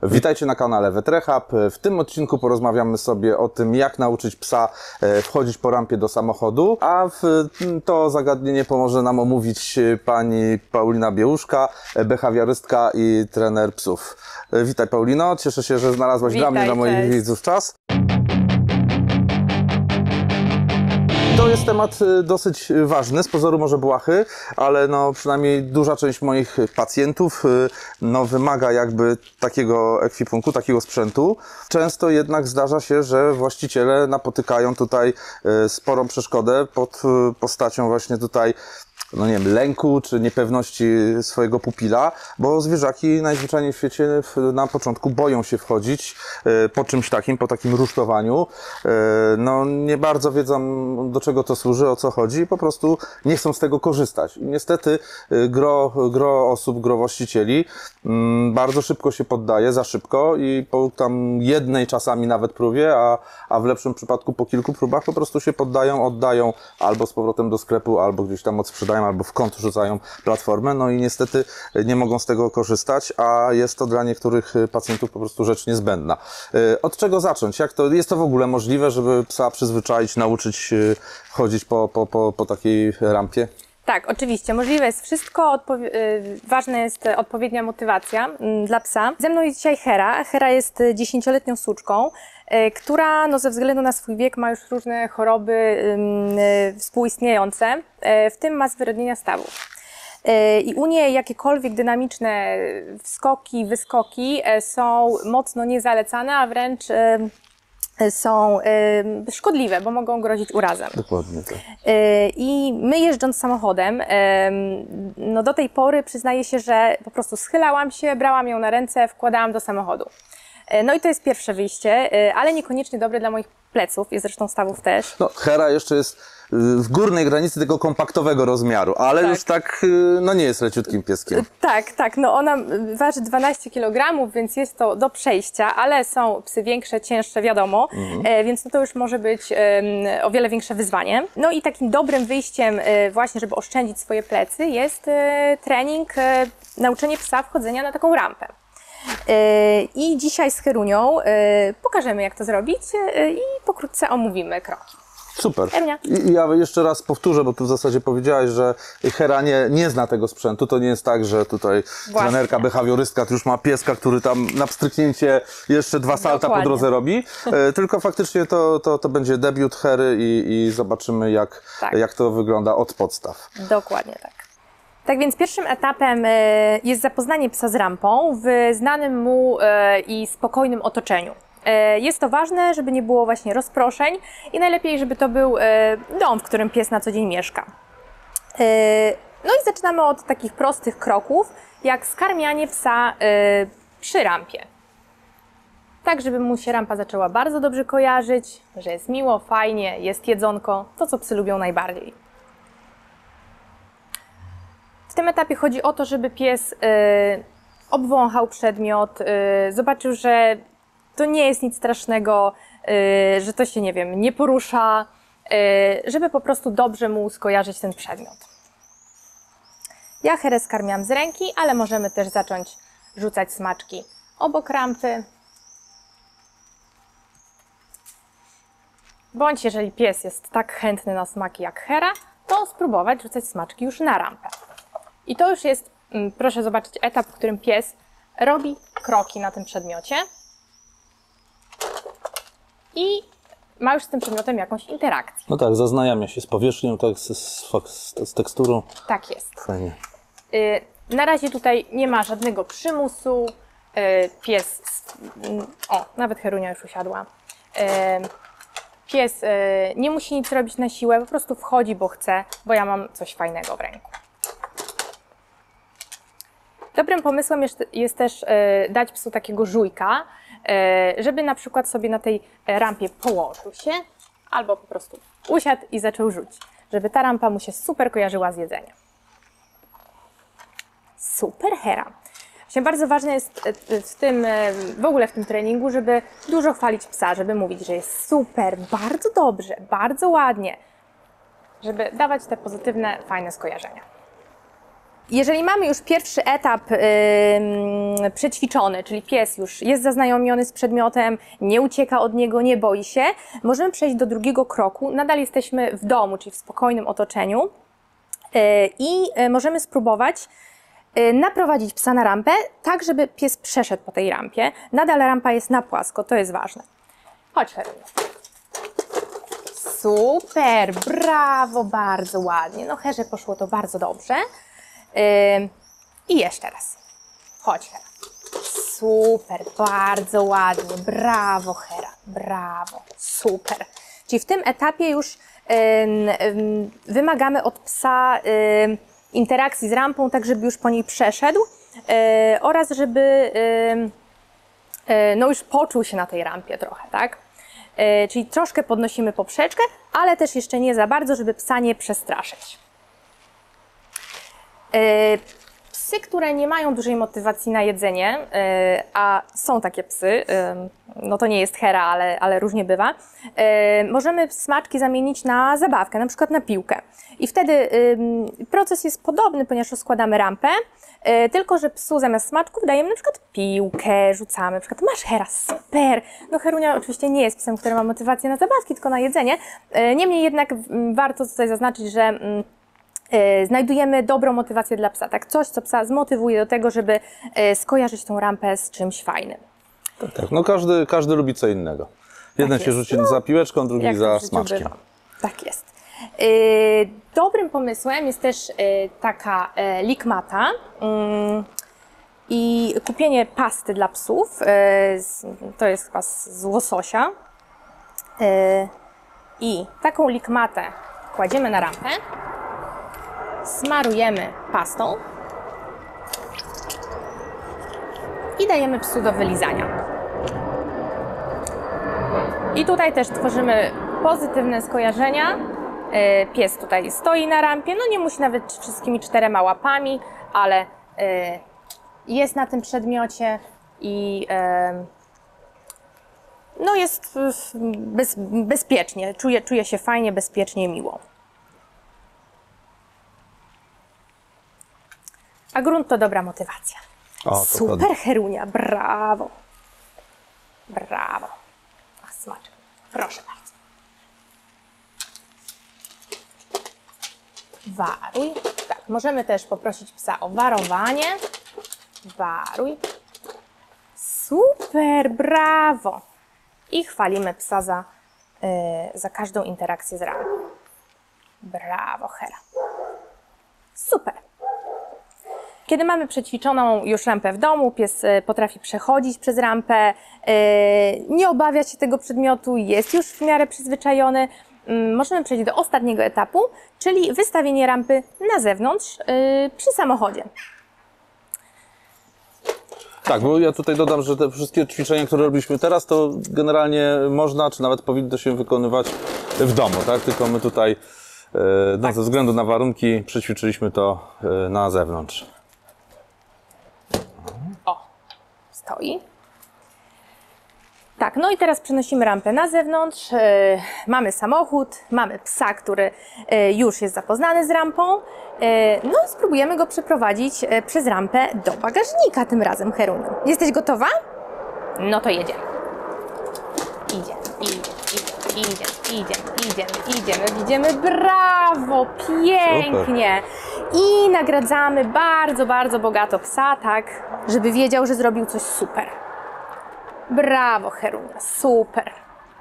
Witajcie na kanale Vet Rehab. W tym odcinku porozmawiamy sobie o tym, jak nauczyć psa wchodzić po rampie do samochodu, a to zagadnienie pomoże nam omówić pani Paulina Biełuszka, behawiorystka i trener psów. Witaj Paulino, cieszę się, że znalazłaś dla mnie, na moich widzów czas. To jest temat dosyć ważny, z pozoru może błahy, ale no przynajmniej duża część moich pacjentów no wymaga jakby takiego ekwipunku, takiego sprzętu. Często jednak zdarza się, że właściciele napotykają tutaj sporą przeszkodę pod postacią właśnie tutaj, no nie wiem, lęku czy niepewności swojego pupila, bo zwierzaki najzwyczajniej w świecie na początku boją się wchodzić po czymś takim, po takim rusztowaniu. No nie bardzo wiedzą, do czego to służy, o co chodzi i po prostu nie chcą z tego korzystać. I niestety gro osób, gro właścicieli bardzo szybko się poddaje, za szybko i po tam jednej czasami nawet próbie, a w lepszym przypadku po kilku próbach po prostu się poddają, oddają albo z powrotem do sklepu, albo gdzieś tam odsprzedają, albo w kąt rzucają platformę, no i niestety nie mogą z tego korzystać, a jest to dla niektórych pacjentów po prostu rzecz niezbędna. Od czego zacząć? Jest to w ogóle możliwe, żeby psa przyzwyczaić, nauczyć chodzić po takiej rampie? Tak, oczywiście. Możliwe jest wszystko. Ważna jest odpowiednia motywacja dla psa. Ze mną jest dzisiaj Hera. Hera jest 10-letnią suczką, która no, ze względu na swój wiek ma już różne choroby współistniejące, w tym ma zwyrodnienia stawów. I u niej jakiekolwiek dynamiczne wskoki, wyskoki są mocno niezalecane, a wręcz są szkodliwe, bo mogą grozić urazem. Dokładnie tak. I my jeżdżąc samochodem, no do tej pory przyznaję się, że po prostu schylałam się, brałam ją na ręce, wkładałam do samochodu. No i to jest pierwsze wyjście, ale niekoniecznie dobre dla moich pleców i zresztą stawów też. No, Hera jeszcze jest w górnej granicy tego kompaktowego rozmiaru, ale tak. Już tak, no nie jest leciutkim pieskiem. Tak, no ona waży 12 kg, więc jest to do przejścia, ale są psy większe, cięższe, wiadomo, więc no to już może być o wiele większe wyzwanie. No i takim dobrym wyjściem właśnie, żeby oszczędzić swoje plecy, jest trening, nauczenie psa wchodzenia na taką rampę. I dzisiaj z Herunią pokażemy, jak to zrobić i pokrótce omówimy kroki. Super. I ja jeszcze raz powtórzę, bo tu w zasadzie powiedziałaś, że Hera nie zna tego sprzętu. To nie jest tak, że tutaj trenerka, behawiorystka już ma pieska, który tam na pstryknięcie jeszcze 2 salta po drodze robi. Tylko faktycznie to będzie debiut Hery i zobaczymy, jak to wygląda od podstaw. Dokładnie tak. Tak więc pierwszym etapem jest zapoznanie psa z rampą w znanym mu i spokojnym otoczeniu. Jest to ważne, żeby nie było właśnie rozproszeń i najlepiej, żeby to był dom, w którym pies na co dzień mieszka. No i zaczynamy od takich prostych kroków, jak skarmianie psa przy rampie. Tak, żeby mu się rampa zaczęła bardzo dobrze kojarzyć, że jest miło, fajnie, jest jedzonko, to co psy lubią najbardziej. W tym etapie chodzi o to, żeby pies obwąchał przedmiot, zobaczył, że to nie jest nic strasznego, że to się, nie wiem, nie porusza, żeby po prostu dobrze mu skojarzyć ten przedmiot. Ja Herę skarmiam z ręki, ale możemy też zacząć rzucać smaczki obok rampy. Bądź jeżeli pies jest tak chętny na smaki jak Hera, to spróbować rzucać smaczki już na rampę. I to już jest, proszę zobaczyć, etap, w którym pies robi kroki na tym przedmiocie i ma już z tym przedmiotem jakąś interakcję. No tak, zaznajamia się z powierzchnią, tak, z teksturą. Tak jest. Fajnie. Na razie tutaj nie ma żadnego przymusu. Pies, nawet Herunia już usiadła. Pies nie musi nic robić na siłę, po prostu wchodzi, bo chce, bo ja mam coś fajnego w ręku. Dobrym pomysłem jest też dać psu takiego żujka, żeby na przykład sobie na tej rampie położył się albo po prostu usiadł i zaczął rzucić, żeby ta rampa mu się super kojarzyła z jedzeniem. Super, Hera. Właśnie bardzo ważne jest w ogóle w tym treningu, żeby dużo chwalić psa, żeby mówić, że jest super, bardzo dobrze, bardzo ładnie, żeby dawać te pozytywne, fajne skojarzenia. Jeżeli mamy już pierwszy etap przećwiczony, czyli pies już jest zaznajomiony z przedmiotem, nie ucieka od niego, nie boi się, możemy przejść do drugiego kroku. Nadal jesteśmy w domu, czyli w spokojnym otoczeniu i możemy spróbować naprowadzić psa na rampę, tak żeby pies przeszedł po tej rampie. Nadal rampa jest na płasko, to jest ważne. Chodź, Heruniu. Super, brawo, bardzo ładnie. No Herze poszło to bardzo dobrze. I jeszcze raz. Chodź, Hera. Super, bardzo ładnie. Brawo, Hera. Brawo, super. Czyli w tym etapie już wymagamy od psa interakcji z rampą, tak żeby już po niej przeszedł oraz żeby no już poczuł się na tej rampie trochę, tak? Czyli troszkę podnosimy poprzeczkę, ale też jeszcze nie za bardzo, żeby psa nie przestraszyć. Psy, które nie mają dużej motywacji na jedzenie, a są takie psy, no to nie jest Hera, ale różnie bywa, możemy smaczki zamienić na zabawkę, na przykład na piłkę. I wtedy proces jest podobny, ponieważ rozkładamy rampę, tylko że psu zamiast smaczków dajemy na przykład piłkę, rzucamy, na przykład masz Hera, super! No Herunia oczywiście nie jest psem, który ma motywację na zabawki, tylko na jedzenie. Niemniej jednak warto tutaj zaznaczyć, że znajdujemy dobrą motywację dla psa, tak? Coś, co psa zmotywuje do tego, żeby skojarzyć tą rampę z czymś fajnym. Tak, no każdy lubi co innego. Jeden Tak się jest. rzuci za piłeczką, drugi Jak to za w życiu smaczkiem. bywa. Tak jest. Dobrym pomysłem jest też taka likmata i kupienie pasty dla psów. To jest chyba z łososia. I taką likmatę kładziemy na rampę, smarujemy pastą i dajemy psu do wylizania. I tutaj też tworzymy pozytywne skojarzenia. Pies tutaj stoi na rampie, no nie musi nawet wszystkimi 4 łapami, ale jest na tym przedmiocie i no jest bezpiecznie, czuje się fajnie, bezpiecznie, miło. A grunt to dobra motywacja. O, Super, dokładnie. Herunia, brawo. Brawo. Ach, smaczek. Proszę bardzo. Waruj. Tak, możemy też poprosić psa o warowanie. Waruj. Super, brawo. I chwalimy psa za każdą interakcję z rampą. Brawo, Hera. Super. Kiedy mamy przećwiczoną już rampę w domu, pies potrafi przechodzić przez rampę, nie obawia się tego przedmiotu, jest już w miarę przyzwyczajony, możemy przejść do ostatniego etapu, czyli wystawienie rampy na zewnątrz przy samochodzie. Tak, bo ja tutaj dodam, że te wszystkie ćwiczenia, które robiliśmy teraz, to generalnie można, czy nawet powinno się wykonywać w domu, tak? Tylko my tutaj, no, ze względu na warunki, przećwiczyliśmy to na zewnątrz. O, stoi. Tak, no i teraz przenosimy rampę na zewnątrz, mamy samochód, mamy psa, który już jest zapoznany z rampą, no i spróbujemy go przeprowadzić przez rampę do bagażnika tym razem, Heruniu. Jesteś gotowa? No to jedziemy. Idziemy, brawo, pięknie. I nagradzamy bardzo, bardzo bogato psa, tak, żeby wiedział, że zrobił coś super. Brawo, Herunia, super.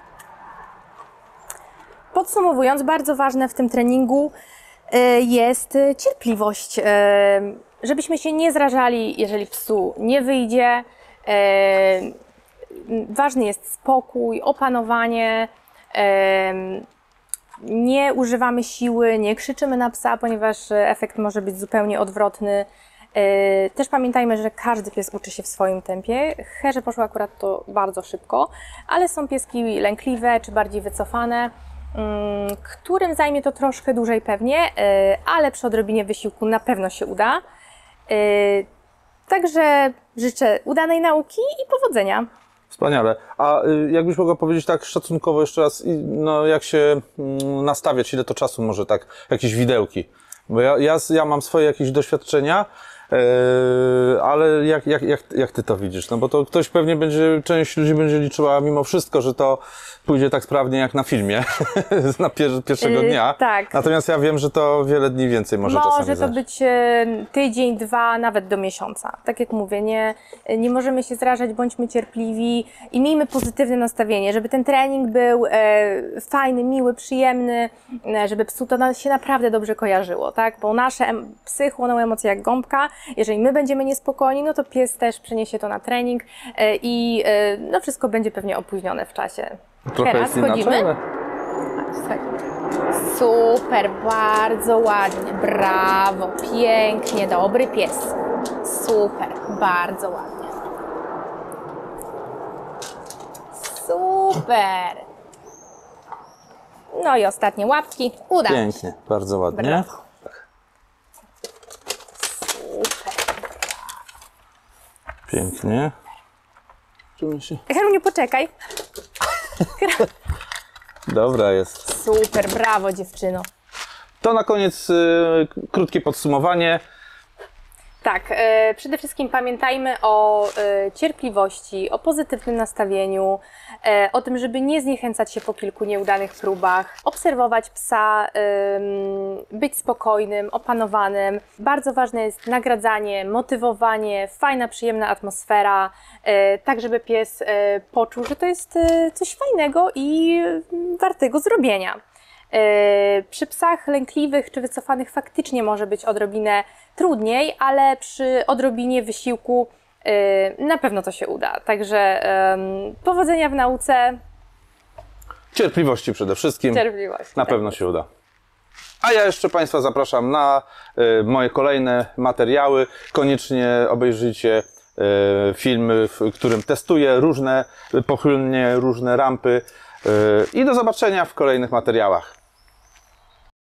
Podsumowując, bardzo ważne w tym treningu jest cierpliwość, żebyśmy się nie zrażali, jeżeli psu nie wyjdzie. Ważny jest spokój, opanowanie, nie używamy siły, nie krzyczymy na psa, ponieważ efekt może być zupełnie odwrotny. Też pamiętajmy, że każdy pies uczy się w swoim tempie. Herze poszło akurat to bardzo szybko, ale są pieski lękliwe czy bardziej wycofane, którym zajmie to troszkę dłużej pewnie, ale przy odrobinie wysiłku na pewno się uda. Także życzę udanej nauki i powodzenia. Wspaniale. A jakbyś mogła powiedzieć tak szacunkowo jeszcze raz, no jak się nastawiać, ile to czasu może tak, jakieś widełki Bo ja mam swoje jakieś doświadczenia, ale jak ty to widzisz? No bo to ktoś pewnie część ludzi będzie liczyła mimo wszystko, że to pójdzie tak sprawnie jak na filmie, na pierwszego dnia. Tak. Natomiast ja wiem, że to wiele dni więcej może czasami Może to zająć. być tydzień, 2, nawet do miesiąca. Tak jak mówię, nie możemy się zrażać, bądźmy cierpliwi i miejmy pozytywne nastawienie, żeby ten trening był fajny, miły, przyjemny, żeby psu to się naprawdę dobrze kojarzyło, tak? Bo nasze psy chłoną emocje jak gąbka. Jeżeli my będziemy niespokojni, no to pies też przeniesie to na trening i no wszystko będzie pewnie opóźnione w czasie. Trochę Teraz jest inaczej, wchodzimy. ale... Słuchaj. Super, bardzo ładnie, brawo, pięknie, dobry pies. Super, bardzo ładnie. Super. No i ostatnie łapki, uda mi się. Pięknie, bardzo ładnie. Brawo. Super. Pięknie. Czujmy się. Heruniu, poczekaj. Dobra jest. Super, brawo dziewczyno. To na koniec krótkie podsumowanie. Tak, przede wszystkim pamiętajmy o cierpliwości, o pozytywnym nastawieniu, o tym, żeby nie zniechęcać się po kilku nieudanych próbach, obserwować psa, być spokojnym, opanowanym. Bardzo ważne jest nagradzanie, motywowanie, fajna, przyjemna atmosfera, tak żeby pies poczuł, że to jest coś fajnego i wartego zrobienia. Przy psach lękliwych czy wycofanych faktycznie może być odrobinę trudniej, ale przy odrobinie wysiłku na pewno to się uda. Także powodzenia w nauce. Cierpliwości przede wszystkim. Cierpliwości. Na pewno się uda. A ja jeszcze Państwa zapraszam na moje kolejne materiały. Koniecznie obejrzyjcie filmy, w którym testuję różne pochylnie, różne rampy. I do zobaczenia w kolejnych materiałach.